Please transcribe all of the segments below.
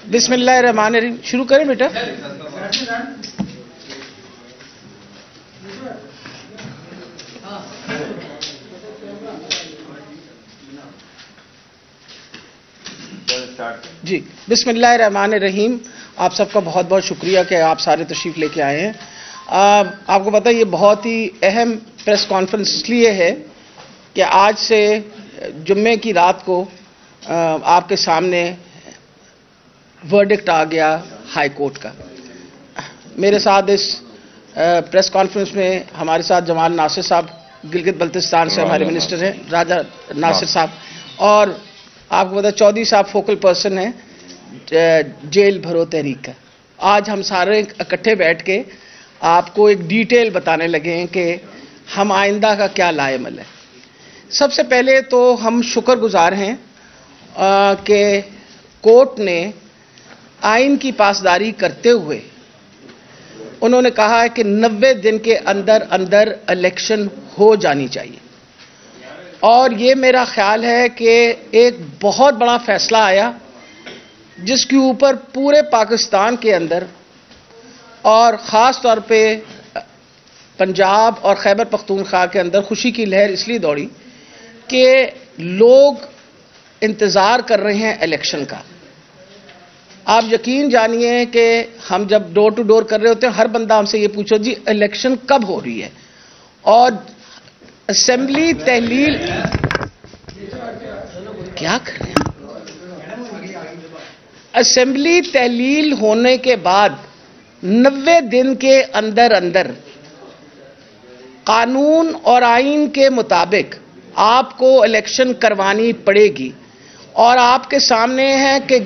بسم اللہ الرحمن الرحیم. شروع کریں بیٹا. جی بسم اللہ الرحمن الرحیم. آپ سب کا بہت بہت شکریہ کہ آپ سارے تشریف لے کے آئے ہیں. آپ کو پتہ یہ بہت ہی اہم پریس کانفرنس اس لیے ہے کہ آج سے جمعے کی رات کو آپ کے سامنے ورڈکٹ آ گیا ہائی کورٹ کا. میرے ساتھ اس پریس کانفرنس میں ہمارے ساتھ جمال ناصر صاحب گلگت بلتستان سے ہمارے منسٹر ہیں, راجہ ناصر صاحب, اور آپ کو پتا چودھری صاحب فوکل پرسن ہیں جیل بھرو تحریک کا. آج ہم سارے اکٹھے بیٹھ کے آپ کو ایک ڈیٹیل بتانے لگے ہیں کہ ہم آئندہ کا کیا لائے عمل ہے. سب سے پہلے تو ہم شکر گزار ہیں کہ کورٹ نے آئین کی پاسداری کرتے ہوئے انہوں نے کہا ہے کہ 90 دن کے اندر اندر الیکشن ہو جانی چاہیے. اور یہ میرا خیال ہے کہ ایک بہت بڑا فیصلہ آیا جس کے اوپر پورے پاکستان کے اندر اور خاص طور پہ پنجاب اور خیبر پختونخوا کے اندر خوشی کی لہر اس لیے دوڑی کہ لوگ انتظار کر رہے ہیں الیکشن کا. آپ یقین جانیے کہ ہم جب ڈور ٹو ڈور کر رہے ہوتے ہیں ہر بندہ ہم سے یہ پوچھو جی الیکشن کب ہو رہی ہے. اور اسمبلی تحلیل کیا کر رہے ہیں, اسمبلی تحلیل ہونے کے بعد 90 دن کے اندر اندر قانون اور آئین کے مطابق آپ کو الیکشن کروانی پڑے گی. اور آپ کے سامنے ہے کہ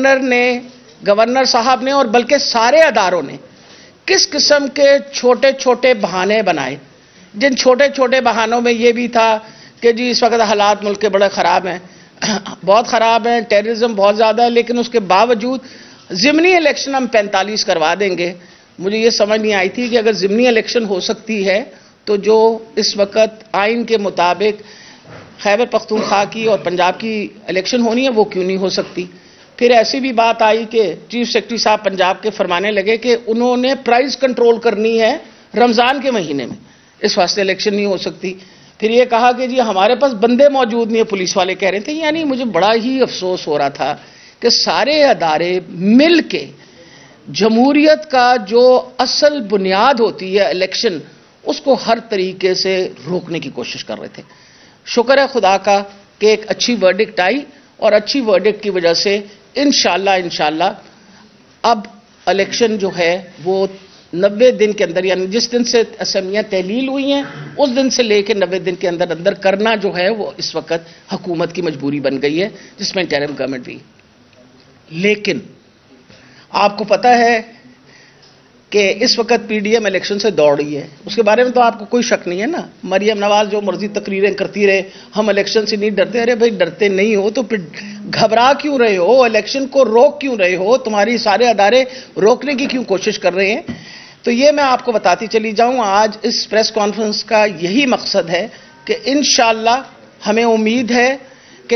گورنر صاحب نے اور بلکہ سارے اداروں نے کس قسم کے چھوٹے چھوٹے بہانے بنائے, جن چھوٹے چھوٹے بہانوں میں یہ بھی تھا کہ جی اس وقت حالات ملک کے بڑے خراب ہیں, بہت خراب ہیں, ٹیررزم بہت زیادہ ہے, لیکن اس کے باوجود ضمنی الیکشن ہم 45 کروا دیں گے. مجھے یہ سمجھ نہیں آئی تھی کہ اگر ضمنی الیکشن ہو سکتی ہے تو جو اس وقت آئین کے مطابق خیبر پختونخوا کی اور پنجاب کی الیکشن ہونی ہے وہ کیوں نہیں ہو سکتی. پھر ایسی بھی بات آئی کہ چیف سیکرٹری صاحب پنجاب کے فرمانے لگے کہ انہوں نے پرائز کنٹرول کرنی ہے رمضان کے مہینے میں, اس واسطے الیکشن نہیں ہو سکتی. پھر یہ کہا کہ جی ہمارے پاس بندے موجود نہیں ہیں, پولیس والے کہہ رہے تھے. یعنی مجھے بڑا ہی افسوس ہو رہا تھا کہ سارے ادارے مل کے جمہوریت کا جو اصل بنیاد ہوتی ہے الیکشن, اس کو ہر طریقے سے روکنے کی کوشش کر رہے تھے. شکر ہے خدا کا کہ ایک اچھی ورڈکٹ آئی, اور اچھی ورڈکٹ کی وجہ سے انشاءاللہ اب الیکشن جو ہے وہ 90 دن کے اندر, یعنی جس دن سے اسمبلیاں تحلیل ہوئی ہیں اس دن سے لے کے 90 دن کے اندر اندر کرنا جو ہے وہ اس وقت حکومت کی مجبوری بن گئی ہے, جس میں انٹرم گورنمنٹ بھی. لیکن آپ کو پتہ ہے کہ اس وقت پی ڈی ایم الیکشن سے دوڑ رہی ہے, اس کے بارے میں تو آپ کو کوئی شک نہیں ہے نا. مریم نواز جو مرضی تقریریں کرتی رہے ہم الیکشن سے نہیں ڈرتے. ارے بھائی ڈرتے نہیں ہو تو پھر گھبرا کیوں رہے ہو, الیکشن کو روک کیوں رہے ہو, تمہاری سارے ادارے روکنے کی کیوں کوشش کر رہے ہیں. تو یہ میں آپ کو بتاتی چلی جاؤں, آج اس پریس کانفرنس کا یہی مقصد ہے کہ انشاءاللہ ہمیں امید ہے کہ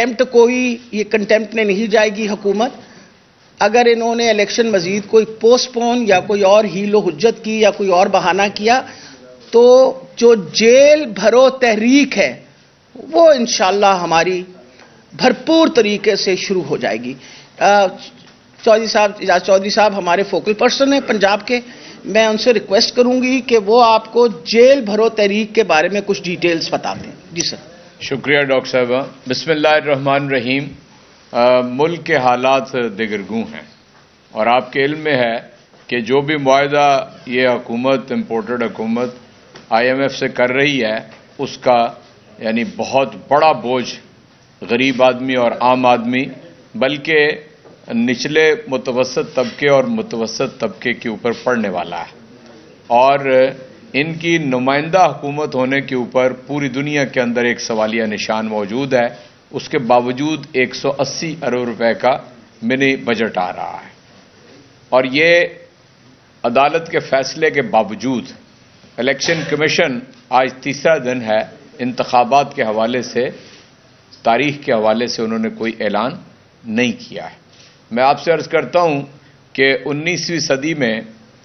یہ کنٹیمپٹ میں نہیں جائے گی حکومت. اگر انہوں نے الیکشن مزید کوئی پوسٹ پون یا کوئی اور ہیل و حجت کی یا کوئی اور بہانہ کیا تو جو جیل بھرو تحریک ہے وہ انشاءاللہ ہماری بھرپور طریقے سے شروع ہو جائے گی. اعجاز چودھری صاحب ہمارے فوکل پرسن ہیں پنجاب کے, میں ان سے ریکویسٹ کروں گی کہ وہ آپ کو جیل بھرو تحریک کے بارے میں کچھ ڈیٹیلز بتا دیں. جی سر. شکریہ ڈاکٹر صاحبہ. بسم اللہ الرحمن الرحیم. ملک کے حالات دگرگوں ہیں اور آپ کے علم میں ہے کہ جو بھی معاہدہ یہ حکومت امپورٹڈ حکومت IMF سے کر رہی ہے اس کا یعنی بہت بڑا بوجھ غریب آدمی اور عام آدمی بلکہ نچلے متوسط طبقے اور متوسط طبقے کے اوپر پڑنے والا ہے. اور ان کی نمائندہ حکومت ہونے کے اوپر پوری دنیا کے اندر ایک سوالیہ نشان موجود ہے. اس کے باوجود 180 ارب روپے کا منی بجٹ آ رہا ہے. اور یہ عدالت کے فیصلے کے باوجود الیکشن کمیشن آج تیسرا دن ہے انتخابات کے حوالے سے تاریخ کے حوالے سے انہوں نے کوئی اعلان نہیں کیا ہے. میں آپ سے عرض کرتا ہوں کہ 19ویں صدی میں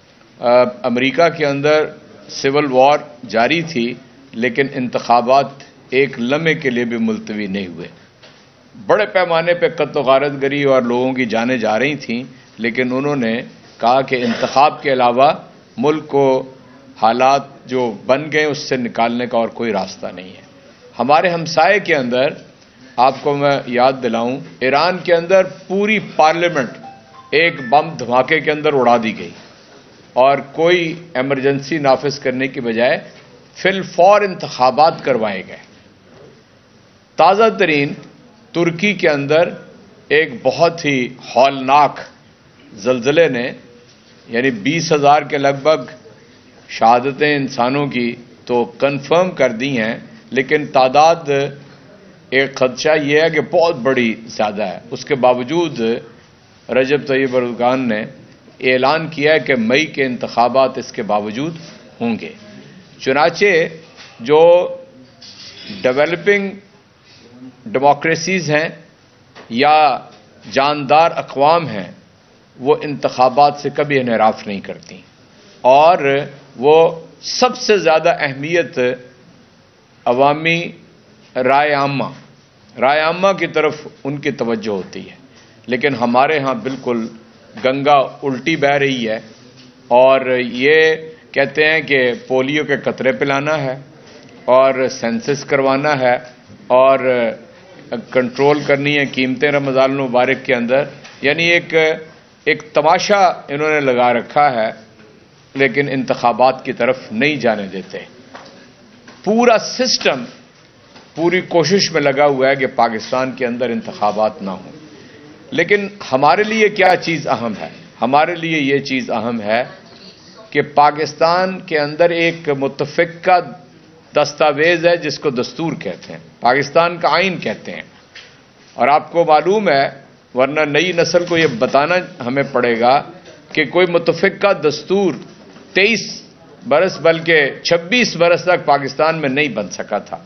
امریکہ کے اندر سول وار جاری تھی، لیکن انتخابات ایک لمحے کے لیے بھی ملتوی نہیں ہوئے۔ بڑے پیمانے پہ قتل و غارت گری اور لوگوں کی جانیں جا رہی تھیں، لیکن انہوں نے کہا کہ انتخاب کے علاوہ ملک کو حالات جو بن گئے اس سے نکالنے کا اور کوئی راستہ نہیں ہے۔ ہمارے ہمسائے کے اندر آپ کو میں یاد دلاؤں، ایران کے اندر پوری پارلیمنٹ ایک بم دھماکے کے اندر اڑا دی گئی اور کوئی ایمرجنسی نافذ کرنے کی بجائے فی الفور انتخابات کروائے گئے۔ تازہ ترین ترکی کے اندر ایک بہت ہی ہولناک زلزلے نے یعنی 20,000 کے لگ بھگ شہادتیں انسانوں کی تو کنفرم کر دی ہیں، لیکن تعداد ایک خدشہ یہ ہے کہ بہت بڑی زیادہ ہے۔ اس کے باوجود رجب طیب اردوغان نے اعلان کیا ہے کہ مئی کے انتخابات اس کے باوجود ہوں گے۔ چنانچہ جو ڈیولپنگ ڈیموکریسیز ہیں یا جاندار اقوام ہیں وہ انتخابات سے کبھی انحراف نہیں کرتی، اور وہ سب سے زیادہ اہمیت عوامی رائے عامہ کی طرف ان کی توجہ ہوتی ہے۔ لیکن ہمارے ہاں بالکل گنگا الٹی بہہ رہی ہے، اور یہ کہتے ہیں کہ پولیو کے قطرے پلانا ہے اور سینسس کروانا ہے اور کنٹرول کرنی ہے قیمتیں رمضان المبارک کے اندر، یعنی ایک تماشا انہوں نے لگا رکھا ہے، لیکن انتخابات کی طرف نہیں جانے دیتے۔ پورا سسٹم پوری کوشش میں لگا ہوا ہے کہ پاکستان کے اندر انتخابات نہ ہوں۔ لیکن ہمارے لیے کیا چیز اہم ہے؟ ہمارے لیے یہ چیز اہم ہے کہ پاکستان کے اندر ایک متفقہ دستاویز ہے جس کو دستور کہتے ہیں، پاکستان کا آئین کہتے ہیں، اور آپ کو معلوم ہے ورنہ نئی نسل کو یہ بتانا ہمیں پڑے گا کہ کوئی متفقہ دستور 23 برس بلکہ 26 برس تک پاکستان میں نہیں بن سکا تھا۔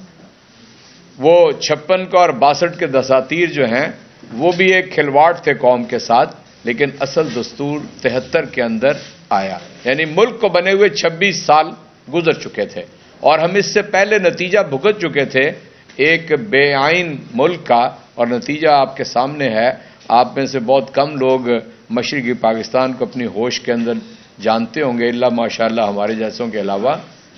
وہ 56 کا اور 62 کے دساتیر جو ہیں وہ بھی ایک کھلواڑ تھے قوم کے ساتھ، لیکن اصل دستور 73 کے اندر آیا، یعنی ملک کو بنے ہوئے 26 سال گزر چکے تھے، اور ہم اس سے پہلے نتیجہ بھگت چکے تھے ایک بے آئین ملک کا، اور نتیجہ آپ کے سامنے ہے۔ آپ میں سے بہت کم لوگ مشرقی پاکستان کو اپنی ہوش کے اندر جانتے ہوں گے، اللہ ماشاءاللہ ہمارے جیسوں کے علاوہ۔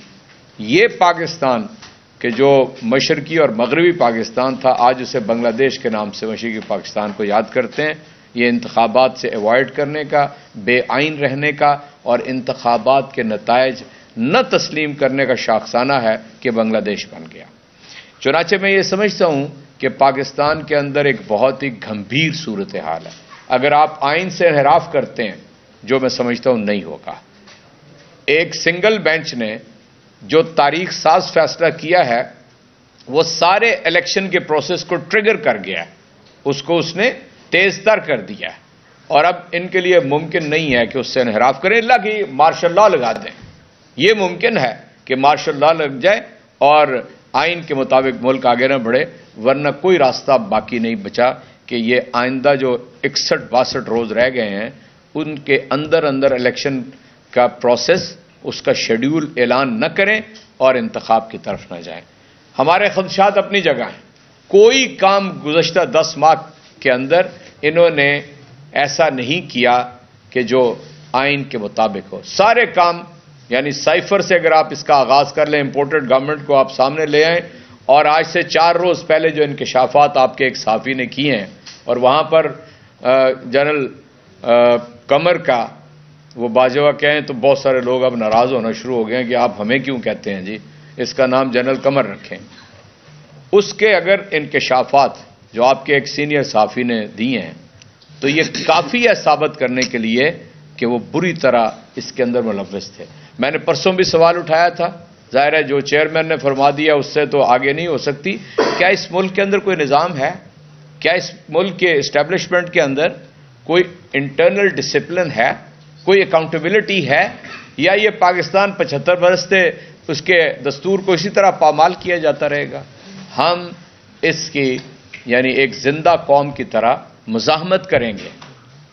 یہ پاکستان کہ جو مشرقی اور مغربی پاکستان تھا، آج اسے بنگلہ دیش کے نام سے مشرقی پاکستان کو یاد کرتے ہیں۔ یہ انتخابات سے ایوائڈ کرنے کا، بے آئین رہنے کا اور انتخابات کے نتائج نہ تسلیم کرنے کا شاخسانہ ہے کہ بنگلہ دیش بن گیا۔ چنانچہ میں یہ سمجھتا ہوں کہ پاکستان کے اندر ایک بہت ہی گمبھیر صورتحال ہے۔ اگر آپ آئین سے انحراف کرتے ہیں، جو میں سمجھتا ہوں نہیں ہوگا، ایک سنگل بینچ نے جو تاریخ ساز فیصلہ کیا ہے وہ سارے الیکشن کے پروسیس کو ٹریگر کر گیا ہے، اس نے تیز تر کر دیا ہے، اور اب ان کے لیے ممکن نہیں ہے کہ اس سے انحراف کریں، اللہ کی مارشل لا لگا دیں۔ یہ ممکن ہے کہ مارشل لا لگ جائے اور آئین کے مطابق ملک آگے نہ بڑھے، ورنہ کوئی راستہ باقی نہیں بچا کہ یہ آئندہ جو 61-62 روز رہ گئے ہیں ان کے اندر الیکشن کا پروسیس، اس کا شیڈیول اعلان نہ کریں اور انتخاب کی طرف نہ جائیں۔ ہمارے خدشات اپنی جگہ ہیں، کوئی کام گزشتہ 10 ماہ کے اندر انہوں نے ایسا نہیں کیا کہ جو آئین کے مطابق ہو۔ سارے کام یعنی سائفر سے اگر آپ اس کا آغاز کر لیں، امپورٹڈ گورنمنٹ کو آپ سامنے لے آئیں، اور آج سے 4 روز پہلے جو انکشافات آپ کے ایک صحافی نے کیے ہیں، اور وہاں پر جنرل قمر کا وہ باجوہ کہیں تو بہت سارے لوگ اب ناراض ہونا شروع ہو گئے ہیں کہ آپ ہمیں کیوں کہتے ہیں جی، اس کا نام جنرل قمر رکھیں۔ اس کے اگر انکشافات جو آپ کے ایک سینئر صحافی نے دیے ہیں تو یہ کافی ہے ثابت کرنے کے لیے کہ وہ بری طرح اس کے اندر ملوث تھے۔ میں نے پرسوں بھی سوال اٹھایا تھا، ظاہر ہے جو چیئرمین نے فرما دیا اس سے تو آگے نہیں ہو سکتی۔ کیا اس ملک کے اندر کوئی نظام ہے؟ کیا اس ملک کے اسٹیبلشمنٹ کے اندر کوئی انٹرنل ڈسپلن ہے، کوئی اکاؤنٹیبلٹی ہے، یا یہ پاکستان 75 برس سے اس کے دستور کو اسی طرح پامال کیا جاتا رہے گا؟ ہم اس کی یعنی ایک زندہ قوم کی طرح مزاحمت کریں گے،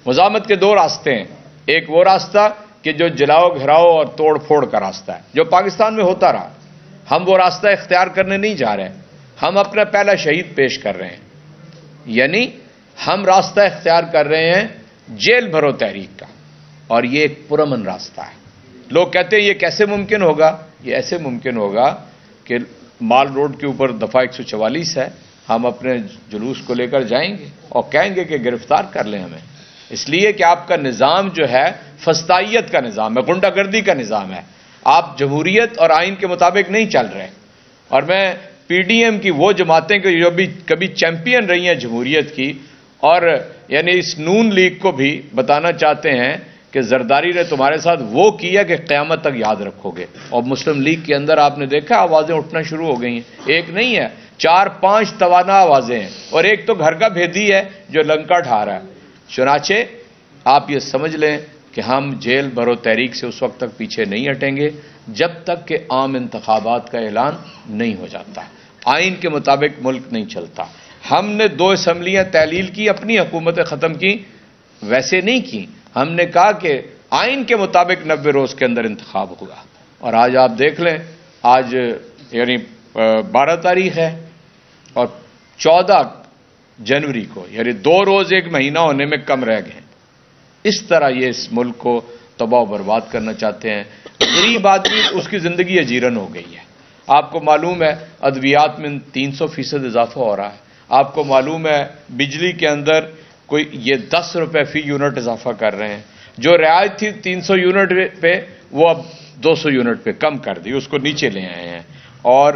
مزاحمت کے دو راستے ہیں، ایک وہ راستہ کہ جو جلاؤ گھراؤ اور توڑ پھوڑ کا راستہ ہے جو پاکستان میں ہوتا رہا، ہم وہ راستہ اختیار کرنے نہیں جا رہے ہیں، ہم اپنا پہلا شہید پیش کر رہے ہیں، یعنی ہم راستہ اختیار کر رہے ہیں جیل بھرو تحریک کا، اور یہ ایک پرامن راستہ ہے۔ لوگ کہتے ہیں یہ کیسے ممکن ہوگا؟ یہ ایسے ممکن ہوگا کہ مال روڈ کے اوپر دفعہ 144 ہے، ہم اپنے جلوس کو لے کر جائیں گے اور کہیں گے کہ گرفتار کر لیں ہمیں، اس لیے کہ آپ کا نظام جو ہے فسطائیت کا نظام ہے، غنڈہ گردی کا نظام ہے، آپ جمہوریت اور آئین کے مطابق نہیں چل رہے۔ اور میں پی ڈی ایم کی وہ جماعتیں کہ جو بھی کبھی چیمپئن رہی ہیں جمہوریت کی، اور یعنی اس نون لیگ کو بھی بتانا چاہتے ہیں کہ زرداری نے تمہارے ساتھ وہ کیا کہ قیامت تک یاد رکھو گے۔ اور مسلم لیگ کے اندر آپ نے دیکھا آوازیں اٹھنا شروع ہو گئی ہیں، ایک نہیں ہے، 4-5 توانا آوازیں ہیں، اور ایک تو گھر کا بھیدی ہے جو لنکا ڈھا رہا ہے۔ چنانچہ آپ یہ سمجھ لیں کہ ہم جیل بھرو تحریک سے اس وقت تک پیچھے نہیں ہٹیں گے جب تک کہ عام انتخابات کا اعلان نہیں ہو جاتا، آئین کے مطابق ملک نہیں چلتا۔ ہم نے 2 اسمبلیاں تحلیل کی، اپنی حکومتیں ختم کی، ویسے نہیں کی، ہم نے کہا کہ آئین کے مطابق 90 روز کے اندر انتخاب ہوگا۔ اور آج آپ دیکھ لیں، آج یعنی 12 تاریخ ہے اور 14 جنوری کو یعنی 2 روز ایک مہینہ ہونے میں کم رہ گئے۔ اس طرح یہ اس ملک کو تباہ و برباد کرنا چاہتے ہیں۔ غریب آدمی اس کی زندگی اجیرن ہو گئی ہے۔ آپ کو معلوم ہے ادویات میں 300% اضافہ ہو رہا ہے، آپ کو معلوم ہے بجلی کے اندر کوئی یہ 10 روپے فی یونٹ اضافہ کر رہے ہیں، جو رعایت تھی 300 یونٹ پہ وہ اب 200 یونٹ پہ کم کر دی، اس کو نیچے لے آئے ہیں، اور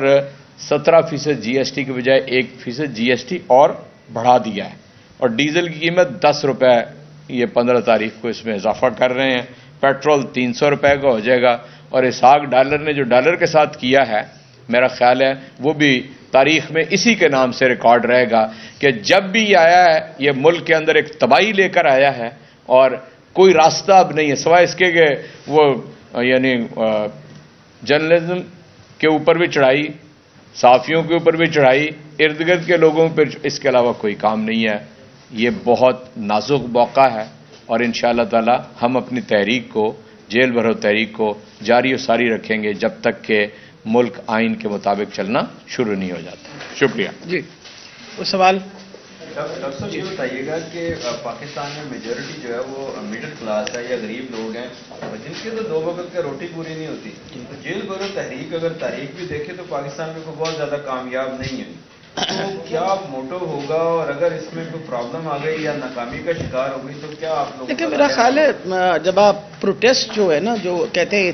17% جی ایس ٹی کی بجائے 1% جی ایس ٹی اور بڑھا دیا ہے، اور ڈیزل کی قیمت 10 روپے یہ 15 تاریخ کو اس میں اضافہ کر رہے ہیں، پیٹرول 300 روپے کا ہو جائے گا، اور اسحاق ڈالر نے جو ڈالر کے ساتھ کیا ہے میرا خیال ہے وہ بھی تاریخ میں اسی کے نام سے ریکارڈ رہے گا کہ جب بھی یہ آیا ہے یہ ملک کے اندر ایک تباہی لے کر آیا ہے، اور کوئی راستہ اب نہیں ہے سوائے اس کے کہ وہ یعنی جرنلزم کے اوپر بھی چڑھائی، صحافیوں کے اوپر بھی چڑھائی، ارد گرد کے لوگوں پر، اس کے علاوہ کوئی کام نہیں ہے۔ یہ بہت نازک موقع ہے، اور انشاءاللہ تعالی ہم اپنی تحریک کو، جیل بھرو تحریک کو جاری و ساری رکھیں گے جب تک کہ ملک آئین کے مطابق چلنا شروع نہیں ہو جاتا۔ شکریہ جی وہ سوال ڈاکٹر صاحب یہ بتائیے گا کہ پاکستان میں میجورٹی جو ہے وہ مڈل کلاس ہے یا غریب لوگ ہیں جن کے تو 2 وقت کا روٹی پوری نہیں ہوتی، تو جیل بھرو تحریک اگر تاریخ بھی دیکھے تو پاکستان میں کوئی بہت زیادہ کامیاب نہیں ہے، تو کیا موٹو ہوگا، اور اگر اس میں کوئی پرابلم آ گئی یا ناکامی کا شکار ہو گئی تو کیا آپ لوگ؟ دیکھیں میرا خیال ہے جب آپ پروٹیسٹ جو ہے نا، جو کہتے ہیں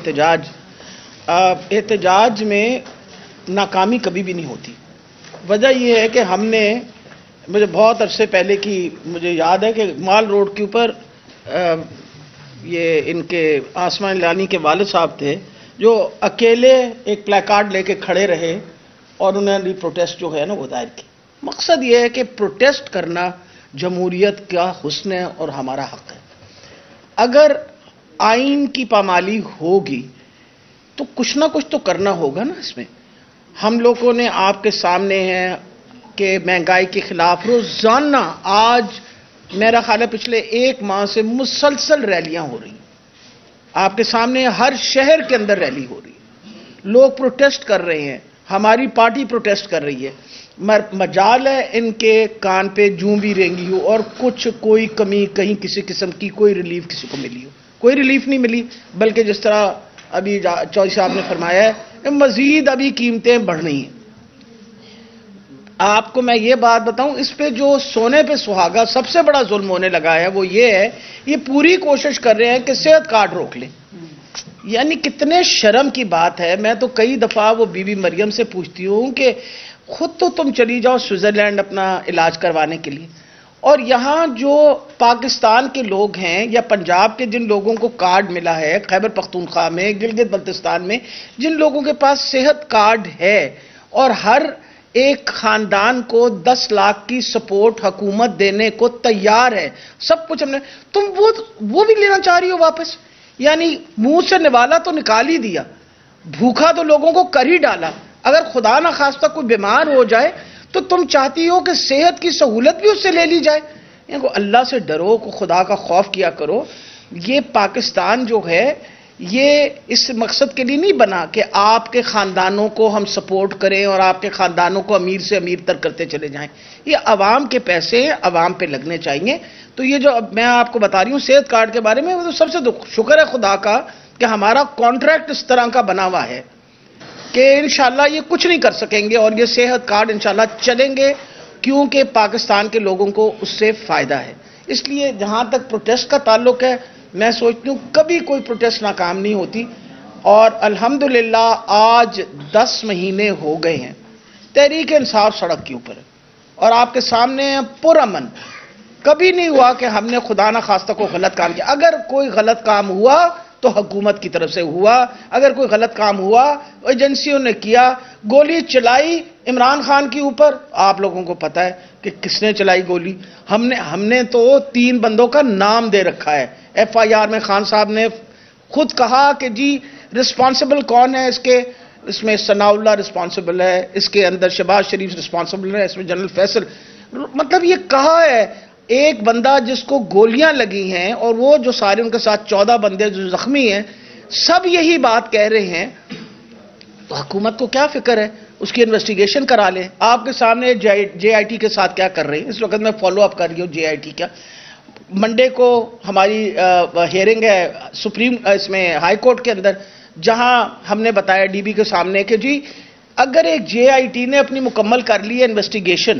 احتجاج میں ناکامی کبھی بھی نہیں ہوتی۔ وجہ یہ ہے کہ ہم نے، مجھے بہت عرصے پہلے کی مجھے یاد ہے کہ مال روڈ کے اوپر یہ ان کے آسمان لانی کے والد صاحب تھے جو اکیلے ایک پلے کارڈ لے کے کھڑے رہے اور انہوں نے پروٹیسٹ جو ہے نا وہ دائر کی۔ مقصد یہ ہے کہ پروٹیسٹ کرنا جمہوریت کا حسن ہے اور ہمارا حق ہے۔ اگر آئین کی پامالی ہوگی تو کچھ نہ کچھ تو کرنا ہوگا نا۔ اس میں ہم لوگوں نے آپ کے سامنے ہیں کہ مہنگائی کے خلاف روزانہ آج میرا خیال ہے پچھلے 1 ماہ سے مسلسل ریلیاں ہو رہی ہیں، آپ کے سامنے ہر شہر کے اندر ریلی ہو رہی ہے، لوگ پروٹیسٹ کر رہے ہیں، ہماری پارٹی پروٹیسٹ کر رہی ہے۔ مجال ہے ان کے کان پہ جوں بھی رینگی ہو اور کچھ کوئی کمی کہیں کسی قسم کی کوئی ریلیف کسی کو ملی ہو، کوئی ریلیف نہیں ملی، بلکہ جس طرح ابھی چودھری صاحب نے فرمایا ہے مزید ابھی قیمتیں بڑھ رہی ہیں۔ آپ کو میں یہ بات بتاؤں، اس پہ جو سونے پہ سہاگا سب سے بڑا ظلم ہونے لگا ہے وہ یہ ہے، یہ پوری کوشش کر رہے ہیں کہ صحت کارڈ روک لیں۔ یعنی کتنے شرم کی بات ہے۔ میں تو کئی دفعہ وہ بی بی مریم سے پوچھتی ہوں کہ خود تو تم چلی جاؤ سوئٹزرلینڈ اپنا علاج کروانے کے لیے، اور یہاں جو پاکستان کے لوگ ہیں یا پنجاب کے جن لوگوں کو کارڈ ملا ہے، خیبر پختونخوا میں، گلگت بلتستان میں جن لوگوں کے پاس صحت کارڈ ہے، اور ہر ایک خاندان کو 10 لاکھ کی سپورٹ حکومت دینے کو تیار ہے، سب کچھ ہم نے، تم وہ بھی لینا چاہ رہی ہو واپس؟ یعنی منہ سے نوالا تو نکال ہی دیا، بھوکا تو لوگوں کو کر ہی ڈالا۔ اگر خدا نہ خواستہ کوئی بیمار ہو جائے تو تم چاہتی ہو کہ صحت کی سہولت بھی اس سے لے لی جائے۔ ان کو اللہ سے ڈرو, کو خدا کا خوف کیا کرو. یہ پاکستان جو ہے یہ اس مقصد کے لیے نہیں بنا کہ آپ کے خاندانوں کو ہم سپورٹ کریں اور آپ کے خاندانوں کو امیر سے امیر تر کرتے چلے جائیں. یہ عوام کے پیسے عوام پہ لگنے چاہیے. تو یہ جو میں آپ کو بتا رہی ہوں صحت کارڈ کے بارے میں, وہ تو سب سے شکر ہے خدا کا کہ ہمارا کانٹریکٹ اس طرح کا بنا ہوا ہے کہ انشاءاللہ یہ کچھ نہیں کر سکیں گے, اور یہ صحت کارڈ انشاءاللہ چلیں گے کیونکہ پاکستان کے لوگوں کو اس سے فائدہ ہے. اس لیے جہاں تک پروٹیسٹ کا تعلق ہے, میں سوچتی ہوں کبھی کوئی پروٹیسٹ ناکام نہیں ہوتی, اور الحمدللہ آج 10 مہینے ہو گئے ہیں تحریک انصاف سڑک کے اوپر, اور آپ کے سامنے پرامن. کبھی نہیں ہوا کہ ہم نے خدا نہ خواستہ کو غلط کام کیا. اگر کوئی غلط کام ہوا تو حکومت کی طرف سے ہوا, اگر کوئی غلط کام ہوا ایجنسیوں نے کیا. گولی چلائی عمران خان کے اوپر, آپ لوگوں کو پتہ ہے کہ کس نے چلائی گولی. ہم نے تو 3 بندوں کا نام دے رکھا ہے. ایف آئی آر میں خان صاحب نے خود کہا کہ جی رسپانسبل کون ہے اس میں ثناء اللہ رسپانسبل ہے, اس کے اندر شہباز شریف رسپانسبل ہے, اس میں جنرل فیصل. مطلب یہ کہا ہے ایک بندہ جس کو گولیاں لگی ہیں, اور وہ جو سارے ان کے ساتھ 14 بندے جو زخمی ہیں, سب یہی بات کہہ رہے ہیں. تو حکومت کو کیا فکر ہے, اس کی انویسٹیگیشن کرا لیں. آپ کے سامنے جے آئی ٹی کے ساتھ کیا کر رہے ہیں اس وقت, میں فالو اپ کر رہی ہوں جے آئی ٹی کا. منڈے کو ہماری ہیئرنگ ہے سپریم اس میں ہائی کورٹ کے اندر, جہاں ہم نے بتایا ڈی بی کے سامنے کہ جی اگر ایک جے آئی ٹی نے اپنی مکمل کر لی ہے انویسٹیگیشن,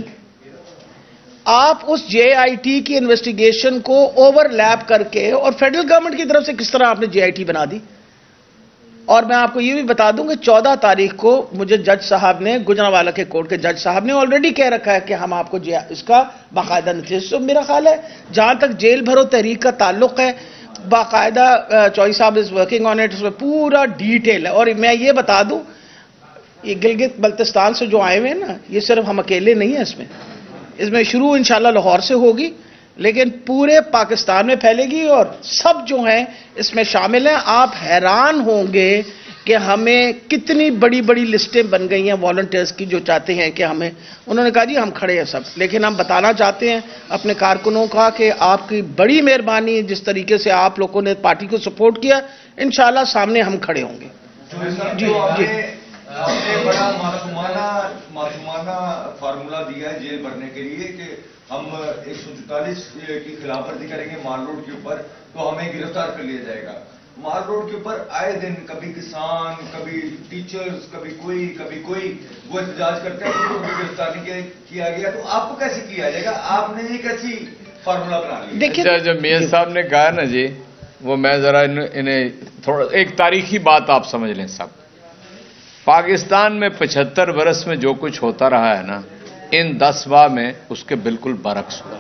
آپ اس جے آئی ٹی کی انویسٹیگیشن کو اوور لیپ کر کے, اور فیڈرل گورنمنٹ کی طرف سے کس طرح آپ نے جے آئی ٹی بنا دی. اور میں آپ کو یہ بھی بتا دوں کہ 14 تاریخ کو مجھے جج صاحب نے, گجرانوالہ کے کورٹ کے جج صاحب نے آلریڈی کہہ رکھا ہے کہ ہم آپ کو اس کا باقاعدہ نتیجہ. تو میرا خیال ہے جہاں تک جیل بھرو تحریک کا تعلق ہے, باقاعدہ چوہی صاحب از ورکنگ آن اٹ, اس میں پورا ڈیٹیل ہے. اور میں یہ بتا دوں یہ گلگت بلتستان سے جو آئے ہوئے ہیں نا, یہ صرف ہم اکیلے نہیں ہیں اس میں شروع انشاءاللہ لاہور سے ہوگی, لیکن پورے پاکستان میں پھیلے گی, اور سب جو ہیں اس میں شامل ہیں. آپ حیران ہوں گے کہ ہمیں کتنی بڑی بڑی لسٹیں بن گئی ہیں والنٹیئرز کی جو چاہتے ہیں کہ ہمیں, انہوں نے کہا جی ہم کھڑے ہیں سب, لیکن ہم بتانا چاہتے ہیں اپنے کارکنوں کا کہ آپ کی بڑی مہربانی, جس طریقے سے آپ لوگوں نے پارٹی کو سپورٹ کیا, انشاءاللہ سامنے ہم کھڑے ہوں گے. جی جی آپ نے بڑا معصومانہ فارمولہ دیا ہے جیل بھرنے کے لیے کہ ہم 144 کی خلاف ورزی کریں گے مال روڈ کے اوپر تو ہمیں گرفتار کر لیا جائے گا. مال روڈ کے اوپر آئے دن کبھی کسان, کبھی ٹیچرز, کبھی کوئی وہ احتجاج کرتے ہیں تو گرفتار نہیں کیا گیا. تو آپ کو کیسے کیا جائے گا, آپ نے یہ کیسی فارمولہ بنا لیا؟ اچھا, جو میاں صاحب نے کہا نا جی, وہ میں ذرا انہیں تھوڑا ایک تاریخی بات آپ سمجھ لیں. سب پاکستان میں 75 برس میں جو کچھ ہوتا رہا ہے نا, ان 10 ماہ میں اس کے بالکل برعکس ہوا.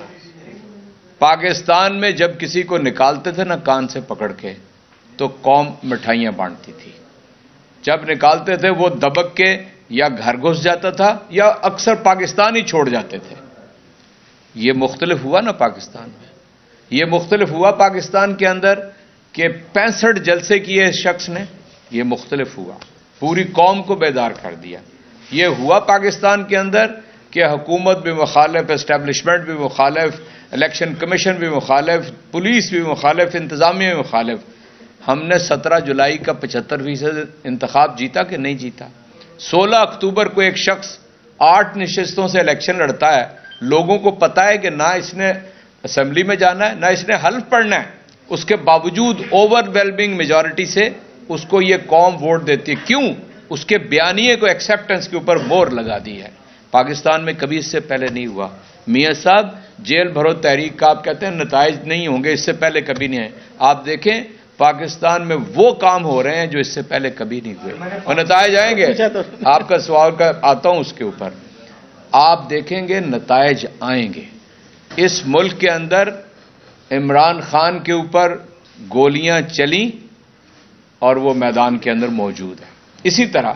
پاکستان میں جب کسی کو نکالتے تھے نا کان سے پکڑ کے, تو قوم مٹھائیاں بانٹتی تھی. جب نکالتے تھے وہ دبک کے یا گھر گھس جاتا تھا یا اکثر پاکستان ہی چھوڑ جاتے تھے. یہ مختلف ہوا نا پاکستان میں, یہ مختلف ہوا پاکستان کے اندر کہ 65 جلسے کیے اس شخص نے, یہ مختلف ہوا, پوری قوم کو بیدار کر دیا. یہ ہوا پاکستان کے اندر کہ حکومت بھی مخالف, اسٹیبلشمنٹ بھی مخالف, الیکشن کمیشن بھی مخالف, پولیس بھی مخالف, انتظامیہ بھی مخالف. ہم نے 17 جولائی کا 75% انتخاب جیتا کہ نہیں جیتا. 16 اکتوبر کو ایک شخص 8 نشستوں سے الیکشن لڑتا ہے, لوگوں کو پتا ہے کہ نہ اس نے اسمبلی میں جانا ہے نہ اس نے حلف پڑھنا ہے, اس کے باوجود اوور ویلمنگ میجورٹی سے اس کو یہ قوم ووٹ دیتی ہے. کیوں؟ اس کے بیانیے کو ایکسیپٹنس کے اوپر مہر لگا دی ہے. پاکستان میں کبھی اس سے پہلے نہیں ہوا. میاں صاحب جیل بھرو تحریک کا آپ کہتے ہیں نتائج نہیں ہوں گے, اس سے پہلے کبھی نہیں ہے. آپ دیکھیں پاکستان میں وہ کام ہو رہے ہیں جو اس سے پہلے کبھی نہیں ہوئے, اور نتائج آئیں گے. آپ کا سوال کا آتا ہوں اس کے اوپر, آپ دیکھیں گے نتائج آئیں گے. اس ملک کے اندر عمران خان کے اوپر گولیاں چلیں اور وہ میدان کے اندر موجود ہے. اسی طرح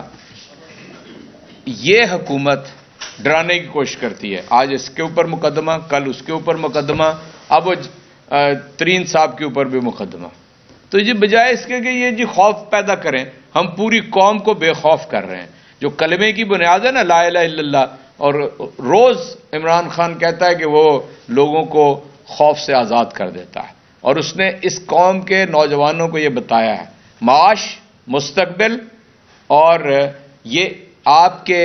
یہ حکومت ڈرانے کی کوشش کرتی ہے, آج اس کے اوپر مقدمہ, کل اس کے اوپر مقدمہ, اب وہ ترین صاحب کے اوپر بھی مقدمہ. تو یہ بجائے اس کے کہ یہ جی خوف پیدا کریں, ہم پوری قوم کو بے خوف کر رہے ہیں. جو کلمے کی بنیاد ہے نا لا الہ الا اللہ, اور روز عمران خان کہتا ہے کہ وہ لوگوں کو خوف سے آزاد کر دیتا ہے. اور اس نے اس قوم کے نوجوانوں کو یہ بتایا ہے معاش، مستقبل، اور یہ آپ کے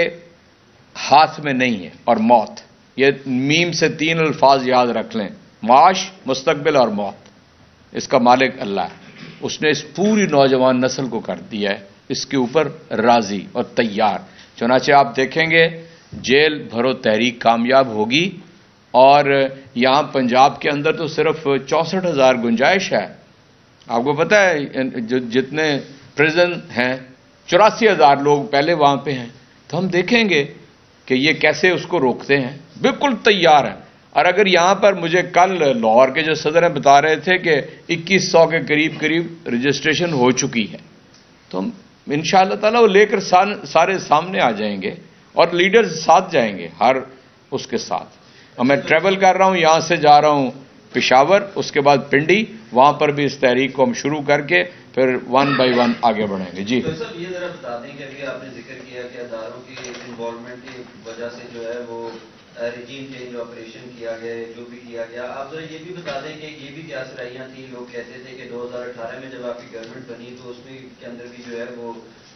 ہاتھ میں نہیں ہے، اور موت. یہ میم سے 3 الفاظ یاد رکھ لیں، معاش، مستقبل اور موت. اس کا مالک اللہ ہے. اس نے اس پوری نوجوان نسل کو کر دیا ہے اس کے اوپر راضی اور تیار. چنانچہ آپ دیکھیں گے جیل بھرو تحریک کامیاب ہوگی. اور یہاں پنجاب کے اندر تو صرف 64,000 گنجائش ہے. آپ کو پتہ ہے جتنے پریزن ہیں 84,000 لوگ پہلے وہاں پہ ہیں. تو ہم دیکھیں گے کہ یہ کیسے اس کو روکتے ہیں. بالکل تیار ہے. اور اگر یہاں پر مجھے کل لاہور کے جو صدر ہیں بتا رہے تھے کہ 2100 کے قریب رجسٹریشن ہو چکی ہے، تو ہم انشاءاللہ تعالیٰ وہ لے کر سارے سامنے آ جائیں گے اور لیڈرز ساتھ جائیں گے ہر اس کے ساتھ. اور میں ٹریول کر رہا ہوں، یہاں سے جا رہا ہوں پشاور، اس کے بعد پنڈی، وہاں پر بھی اس تحریک کو ہم شروع کر کے پھر 1 بائی 1 آگے بڑھیں گے. جی تو سر یہ ذرا بتا دیں کہ ابھی آپ نے ذکر کیا کہ اداروں کی انوالومنٹ کی وجہ سے جو ہے وہ ریجیم چینج آپریشن کیا گیا، جو بھی کیا گیا. آپ ذرا یہ بھی بتا دیں کہ یہ بھی کیا سرائیاں تھیں. لوگ کہتے تھے کہ 2018 میں جب آپ کی گورنمنٹ بنی تو اس میں کے اندر بھی جو ہے وہ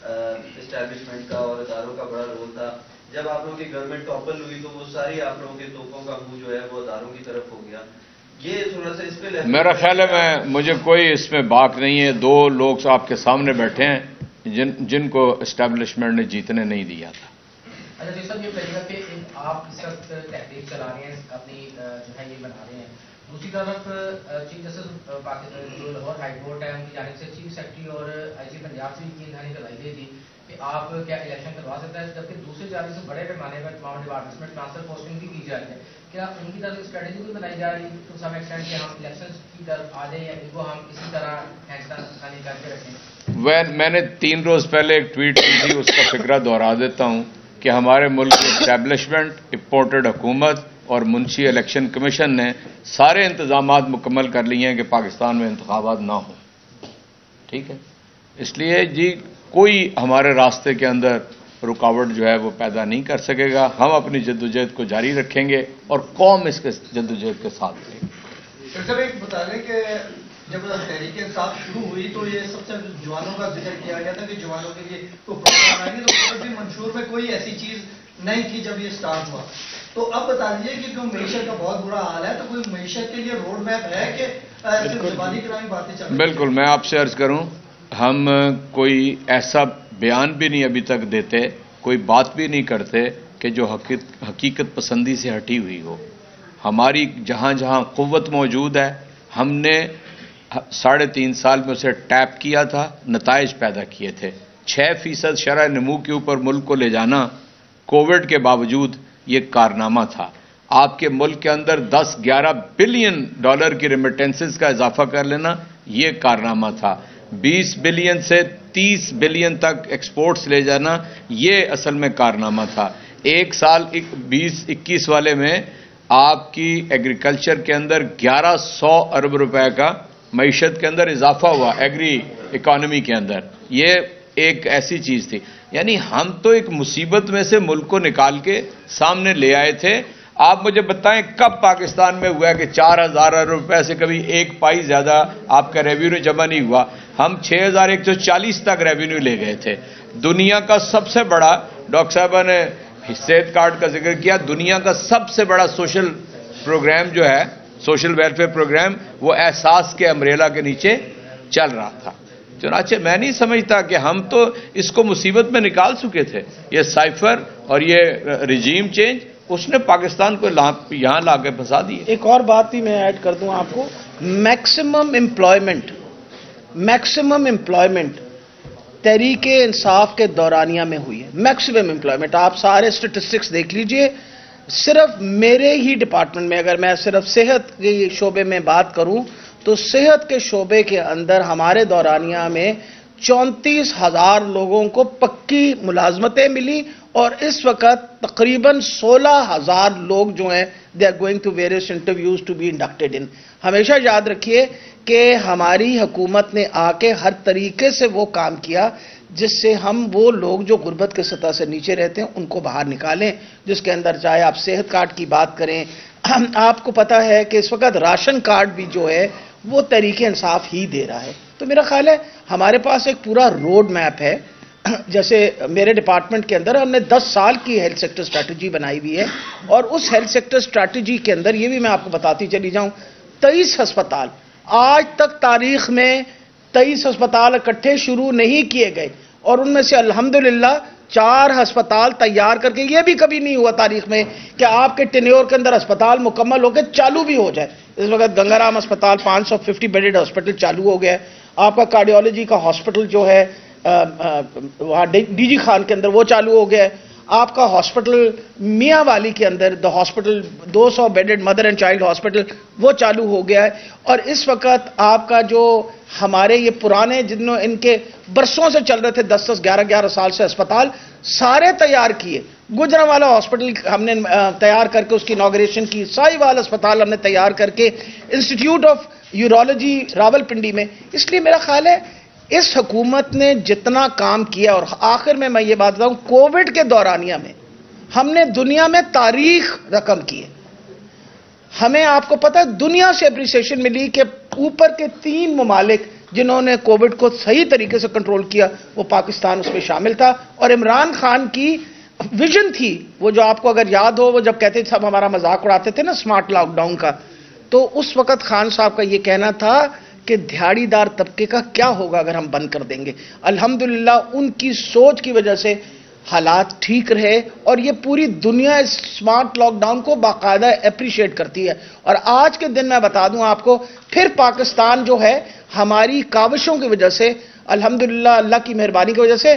اسٹیبلشمنٹ کا اور اداروں کا بڑا رول تھا. جب آپ لوگوں کی گورنمنٹ ٹاپل ہوئی تو وہ ساری آپ لوگوں کے توپوں کا منہ جو ہے وہ اداروں کی طرف ہو گیا. یہ تھوڑا سا اس پہ میرا خیال ہے مجھے کوئی اس میں باک نہیں ہے. 2 لوگ آپ کے سامنے بیٹھے ہیں جن کو اسٹیبلشمنٹ نے جیتنے نہیں دیا تھا. اچھا جی صاحب، یہ پہلی بات کہ آپ اس وقت تحریک چلا رہے ہیں، اپنی جو ہے یہ بنا رہے ہیں. دوسری طرف چیف جسٹس جو لاہور ہائی کورٹ ہے ان کی جانب سے چیف سیکرٹری اور آئی جی پنجاب سے بھی دہانی کروائی گئی تھی کہ آپ کیا الیکشن کروا سکتا ہے، جبکہ دوسری جانب سے بڑے پیمانے پر تمام ڈپارٹمنٹس میں ٹرانسفر پوسٹنگ بھی کی جا رہی ہے. کیا ان کی طرف اسٹریٹجی بھی بنائی جا رہی ہے ٹو سم ایکسٹینٹ کہ ہم الیکشن کی طرف آ جائیں یا ان کو ہم اسی طرح ہینڈ کر کے رکھیں؟ میں نے 3 روز پہلے ایک ٹویٹ کی تھی، اس کا فکرہ دہرا دیتا ہوں کہ ہمارے ملک کی اسٹیبلشمنٹ، امپورٹڈ حکومت اور منشی الیکشن کمیشن نے سارے انتظامات مکمل کر لیے ہیں کہ پاکستان میں انتخابات نہ ہوں. ٹھیک ہے، اس لیے جی کوئی ہمارے راستے کے اندر رکاوٹ جو ہے وہ پیدا نہیں کر سکے گا. ہم اپنی جدوجہد کو جاری رکھیں گے اور قوم اس کے جدوجہد کے ساتھ رہے گی. ڈاکٹر صاحب ایک بتا دیں کہ جب تحریک انصاف شروع ہوئی تو یہ سب سے جوانوں کا ذکر کیا گیا تھا کہ جوانوں کے لیے کوئی پروگرام آئیں گے، تو بھی منشور میں کوئی ایسی چیز نہیں تھی جب یہ اسٹارٹ ہوا. تو اب بتا دیجیے کہ معیشت کا بہت برا حال ہے، تو کوئی معیشت کے لیے روڈ میپ ہے کہ صرف زبانی کرامی باتیں چل رہی ہیں؟ بالکل، میں آپ سے عرض کروں، ہم کوئی ایسا بیان بھی نہیں ابھی تک دیتے، کوئی بات بھی نہیں کرتے کہ جو حقیقت پسندی سے ہٹی ہوئی ہو. ہماری جہاں جہاں قوت موجود ہے ہم نے 3.5 سال میں اسے ٹیپ کیا تھا، نتائج پیدا کیے تھے. 6% شرح نمو کے اوپر ملک کو لے جانا کووڈ کے باوجود یہ کارنامہ تھا. آپ کے ملک کے اندر 10-11 بلین ڈالر کی ریمیٹنسز کا اضافہ کر لینا یہ کارنامہ تھا. 20 بلین سے 30 بلین تک ایکسپورٹس لے جانا یہ اصل میں کارنامہ تھا. ایک سال 20-21 والے میں آپ کی ایگریکلچر کے اندر 1100 ارب روپے کا معیشت کے اندر اضافہ ہوا ایگری اکانومی کے اندر. یہ ایک ایسی چیز تھی، یعنی ہم تو ایک مصیبت میں سے ملک کو نکال کے سامنے لے آئے تھے. آپ مجھے بتائیں کب پاکستان میں ہوا کہ 4,000 ارب روپے سے کبھی 1 پائی زیادہ آپ کا ریونیو جمع نہیں ہوا؟ ہم 6,140 تک ریونیو لے گئے تھے. دنیا کا سب سے بڑا، ڈاکٹر صاحبہ نے صحت کارڈ کا ذکر کیا، دنیا کا سب سے بڑا سوشل پروگرام جو ہے، سوشل ویلفیئر پروگرام، وہ احساس کے امبریلا کے نیچے چل رہا تھا. چنانچہ میں نہیں سمجھتا کہ ہم تو اس کو مصیبت میں نکال چکے تھے. یہ سائفر اور یہ رجیم چینج اس نے پاکستان کو یہاں لا کے پھنسا دی. ایک اور بات بھی میں ایڈ کر دوں آپ کو، میکسیمم امپلائمنٹ تحریک انصاف کے دورانیہ میں ہوئی ہے. میکسیمم امپلائمنٹ آپ سارے سٹیٹسٹکس دیکھ لیجئے. صرف میرے ہی ڈپارٹمنٹ میں اگر میں صرف صحت کے شعبے میں بات کروں تو صحت کے شعبے کے اندر ہمارے دورانیہ میں 34,000 لوگوں کو پکی ملازمتیں ملی اور اس وقت تقریباً 16,000 لوگ جو ہیں they are going to various interviews to be inducted in. ہمیشہ یاد رکھیے کہ ہماری حکومت نے آ کے ہر طریقے سے وہ کام کیا جس سے ہم وہ لوگ جو غربت کے سطح سے نیچے رہتے ہیں ان کو باہر نکالیں، جس کے اندر چاہے آپ صحت کارڈ کی بات کریں. آپ کو پتا ہے کہ اس وقت راشن کارڈ بھی جو ہے وہ تحریک انصاف ہی دے رہا ہے. تو میرا خیال ہے ہمارے پاس ایک پورا روڈ میپ ہے. جیسے میرے ڈپارٹمنٹ کے اندر ہم نے 10 سال کی ہیلتھ سیکٹر اسٹریٹجی بنائی ہوئی ہے، اور اس ہیلتھ سیکٹر اسٹریٹجی کے اندر یہ بھی میں آپ کو بتاتی چلی جاؤں، 23 ہسپتال آج تک تاریخ میں 23 ہسپتال اکٹھے شروع نہیں کیے گئے، اور ان میں سے الحمدللہ 4 ہسپتال تیار کر کے، یہ بھی کبھی نہیں ہوا تاریخ میں کہ آپ کے ٹینیور کے اندر ہسپتال مکمل ہو کے چالو بھی ہو جائے. اس وقت گنگا رام ہسپتال 550 بیڈڈ ہاسپٹل چالو ہو گیا ہے. آپ کا کارڈیولوجی کا ہاسپٹل جو ہے وہاں ڈی جی خان کے اندر وہ چالو ہو گیا ہے. آپ کا ہاسپٹل میاں والی کے اندر the hospital 200 bedded mother and child hospital وہ چالو ہو گیا ہے. اور اس وقت آپ کا جو ہمارے یہ پرانے جنہوں ان کے برسوں سے چل رہے تھے 10 11 سال سے ہسپتال سارے تیار کیے. گجرانوالا ہاسپٹل ہم نے تیار کر کے اس کی انوگریشن کی، ساہیوال ہسپتال ہم نے تیار کر کے، institute of urology Rawalpindi میں. اس لیے میرا خیال ہے اس حکومت نے جتنا کام کیا، اور آخر میں یہ بات بتاؤں، کووڈ کے دورانیہ میں ہم نے دنیا میں تاریخ رقم کی ہے. ہمیں آپ کو پتہ ہے دنیا سے اپریسیشن ملی کہ اوپر کے 3 ممالک جنہوں نے کووڈ کو صحیح طریقے سے کنٹرول کیا وہ پاکستان اس میں شامل تھا. اور عمران خان کی ویژن تھی، وہ جو آپ کو اگر یاد ہو، وہ جب کہتے تھے سب ہمارا مذاق اڑاتے تھے نا سمارٹ لاک ڈاؤن کا، تو اس وقت خان صاحب کا یہ کہنا تھا کہ دھاڑی دار طبقے کا کیا ہوگا اگر ہم بند کر دیں گے. الحمدللہ ان کی سوچ کی وجہ سے حالات ٹھیک رہے، اور یہ پوری دنیا اس سمارٹ لاک ڈاؤن کو باقاعدہ اپریشیٹ کرتی ہے. اور آج کے دن میں بتا دوں آپ کو، پھر پاکستان جو ہے ہماری کاوشوں کی وجہ سے، الحمدللہ اللہ کی مہربانی کی وجہ سے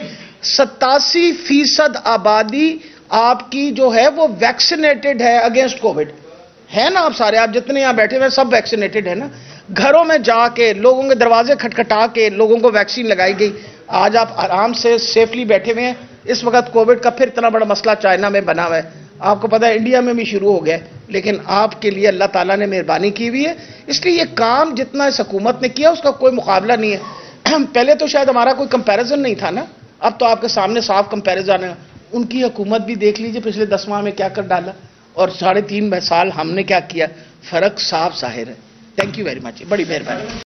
87% آبادی آپ کی جو ہے وہ ویکسینیٹڈ ہے اگینسٹ کووڈ. ہے نا آپ سارے، آپ جتنے یہاں بیٹھے ہوئے سب ویکسینیٹڈ ہے نا. گھروں میں جا کے لوگوں کے دروازے کھٹکھٹا کے لوگوں کو ویکسین لگائی گئی. آج آپ آرام سے سیفلی بیٹھے ہوئے ہیں. اس وقت کووڈ کا پھر اتنا بڑا مسئلہ چائنا میں بنا ہوا ہے، آپ کو پتہ ہے انڈیا میں بھی شروع ہو گیا ہے، لیکن آپ کے لیے اللہ تعالیٰ نے مہربانی کی ہوئی ہے. اس لیے یہ کام جتنا اس حکومت نے کیا اس کا کوئی مقابلہ نہیں ہے. پہلے تو شاید ہمارا کوئی کمپیریزن نہیں تھا نا، اب تو آپ کے سامنے صاف کمپیریزن ہے. ان کی حکومت بھی دیکھ لیجئے پچھلے 10 ماہ میں کیا کر ڈالا، اور 3.5 سال ہم نے کیا کیا، فرق صاف ظاہر ہے. تھینک یو ویری مچ، بڑی مہربانی.